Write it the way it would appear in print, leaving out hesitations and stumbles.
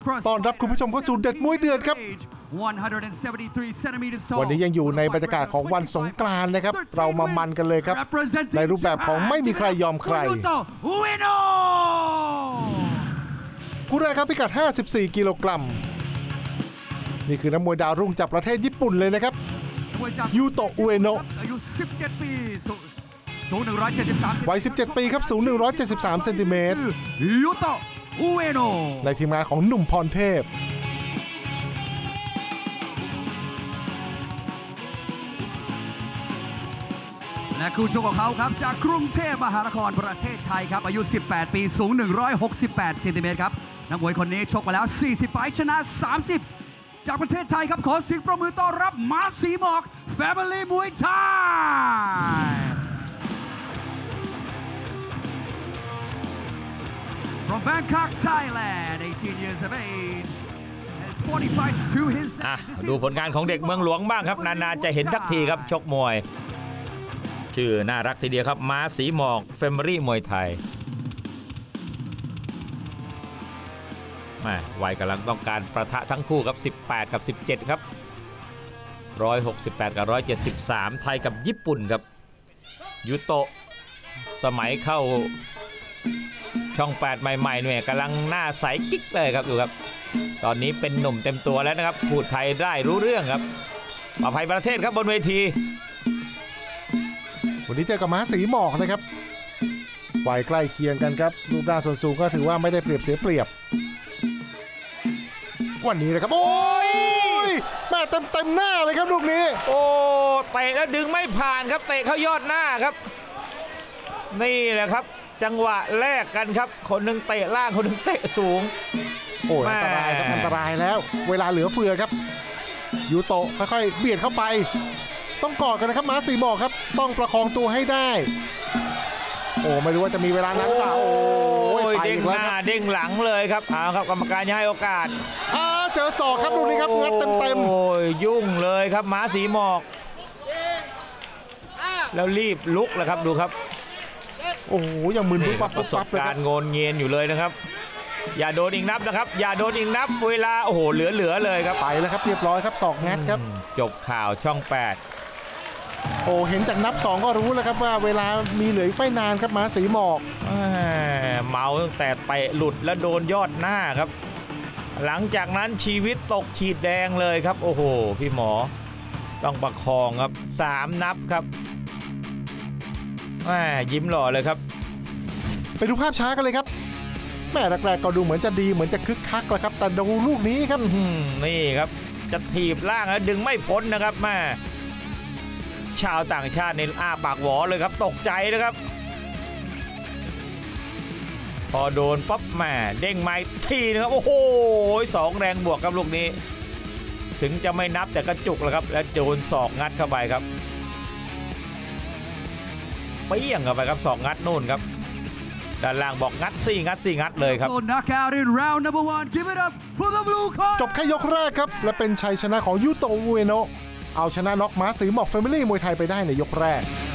ต้อนรับคุณผู้ชมเข้าสู่เด็ดมวยเดือดครับวันนี้ยังอยู่ในบรรยากาศของวันสงกรานต์นะครับเรามามันกันเลยครับในรูปแบบของไม่มีใครยอมใครคู่แรกครับพิกัด54 กิโลกรัมนี่คือนักมวยดาวรุ่งจากประเทศญี่ปุ่นเลยนะครับยูโตะ อุเอโนะอายุ17 ปีสูง173วัย17 ปีครับสูง173เซนติเมตรยูโตะ อุเอโนะในทีมงานของหนุ่มพรเทพและคู่ชกของเขาครับจากกรุงเทพมหานครประเทศไทยครับอายุ18 ปีสูง168เซนติเมตรครับนักมวยคนนี้ชกมาแล้ว40ไฟท์ชนะ30จากประเทศไทยครับขอเสียงปรบมือต้อนรับม้าสีหมอก Family มวยไทย From Bangkok Thailand 18 years of age ดูผลงานของเด็กเมืองหลวงบ้างครับนานๆจะเห็นทักทีครับชกมวยชื่อน่ารักทีเดียวครับม้าสีหมอก Family มวยไทยวัยกำลังต้องการประทะทั้งคู่ครับ18กับ17ครับ168กับ173ไทยกับญี่ปุ่นครับยูโตะสมัยเข้าช่อง8ใหม่ๆเนี่ยกำลังหน้าใสกิ๊กเลยครับดูครับตอนนี้เป็นหนุ่มเต็มตัวแล้วนะครับพูดไทยได้รู้เรื่องครับอภัยประเทศครับบนเวทีวันนี้เจอกับม้าสีหมอกนะครับวัยใกล้เคียงกันครับรูปร่างส่วนสูงก็ถือว่าไม่ได้เปรียบเสียเปรียบวันนี้นะครับโอ้ยแม่เต็มหน้าเลยครับลูกนี้โอ้เตะแล้วดึงไม่ผ่านครับเตะเข้ายอดหน้าครับนี่แหละครับจังหวะแรกกันครับคนหนึ่งเตะล่างคนหนึ่งเตะสูงโอ้อันตรายครับอันตรายแล้วเวลาเหลือเฟือครับยูโตะค่อยๆเบียดเข้าไปต้องกอดกันนะครับม้าสีหมอกครับต้องประคองตัวให้ได้โอ้ไม่รู้ว่าจะมีเวลานั้นหรือเปล่าโอ้ยเด้งหน้าเด้งหลังเลยครับเอาครับกรรมการให้โอกาสเจอศอกครับดูนี่ครับงัดเต็มโอ้ยยุ่งเลยครับม้าสีหมอกแล้วรีบลุกแล้วครับดูครับโอ้โหยังมึนปุ๊บปั๊บประสบการณ์โงนเงียนอยู่เลยนะครับอย่าโดนอีกนับนะครับอย่าโดนอีกนับเวลาโอ้โหเหลือเลยครับไปแล้วครับเรียบร้อยครับศอกงัดครับจบข่าวช่อง8 โอ้เห็นจากนับ2ก็รู้แล้วครับว่าเวลามีเหลือไม่นานครับม้าสีหมอกเมาตั้งแต่เตะหลุดและโดนยอดหน้าครับหลังจากนั้นชีวิตตกขีดแดงเลยครับโอ้โหพี่หมอต้องประคองครับ3นับครับยิ้มหล่อเลยครับไปดูภาพช้ากันเลยครับแม่แรกๆก็ดูเหมือนจะดีเหมือนจะคึกคักแล้วครับแต่ดูลูกนี้ครับนี่ครับจะถีบล่างแล้วดึงไม่พ้นนะครับแม่ชาวต่างชาติในอ้าปากหวอเลยครับตกใจนะครับพอโดนปั๊บแม่เด้งไม้ทีนะครับโอ้โห2แรงบวกครับลูกนี้ถึงจะไม่นับแต่กระจุกแล้วครับแล้วโดนศอกงัดเข้าไปครับเปี้ยงเข้าไปครับศอกงัดนู่นครับด้านล่างบอกงัดงัดเลยครับจบแค่ยกแรกครับและเป็นชัยชนะของยูโตะ อุเอโนะเอาชนะน็อกม้าสีหมอก Family มวยไทยไปได้ในยกแรก